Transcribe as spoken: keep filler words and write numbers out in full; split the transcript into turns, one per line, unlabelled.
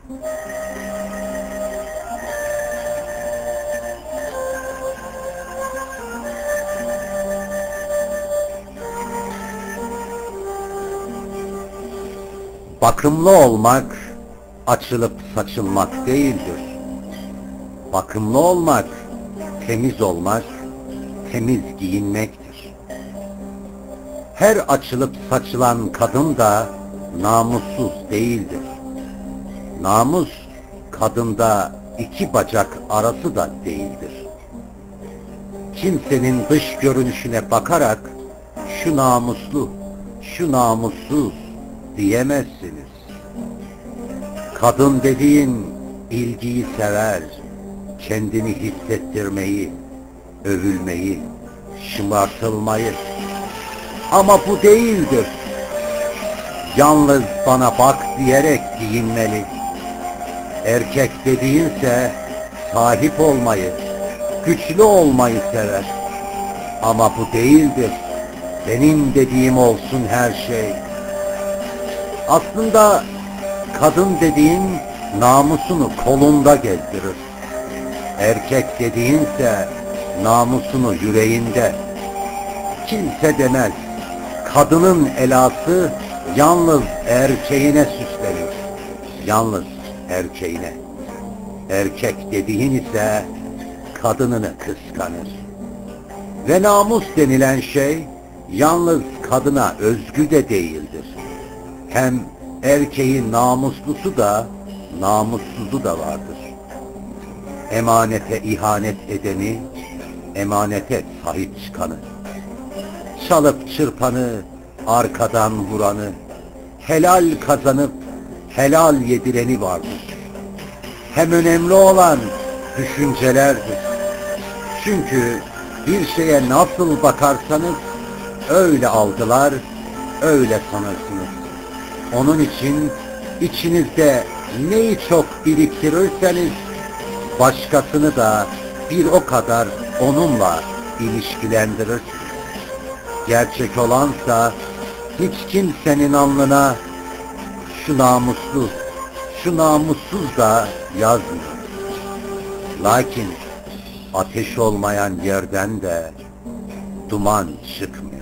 Bakımlı olmak, açılıp saçılmak değildir. Bakımlı olmak, temiz olmak, temiz giyinmektir. Her açılıp saçılan kadın da namussuz değildir. Namus, kadında iki bacak arası da değildir. Kimsenin dış görünüşüne bakarak, şu namuslu, şu namussuz diyemezsiniz. Kadın dediğin ilgiyi sever, kendini hissettirmeyi, övülmeyi, şımartılmayı. Ama bu değildir. Yalnız bana bak diyerek giyinmeli. Erkek dediğinse sahip olmayı, güçlü olmayı sever. Ama bu değildir. Benim dediğim olsun her şey. Aslında kadın dediğin namusunu kolunda gezdirir. Erkek dediğinse namusunu yüreğinde. Kimse demez, kadının elası yalnız erkeğine süslenir. Yalnız erkeğine. Erkek dediğin ise kadınını kıskanır. Ve namus denilen şey yalnız kadına özgü de değildir. Hem erkeğin namuslusu da, namussuzu da vardır. Emanete ihanet edeni, emanete sahip çıkanı, çalıp çırpanı, arkadan vuranı, helal kazanıp helal yedireni vardır. Hem önemli olan düşüncelerdir. Çünkü bir şeye nasıl bakarsanız öyle algılar, öyle sanırsınız. Onun için içinizde neyi çok biriktirirseniz başkasını da bir o kadar onunla ilişkilendirirsiniz. Gerçek olansa hiç kimsenin alnına şu namuslu, şu namussuz da yazmıyor. Lakin ateş olmayan yerden de duman çıkmıyor.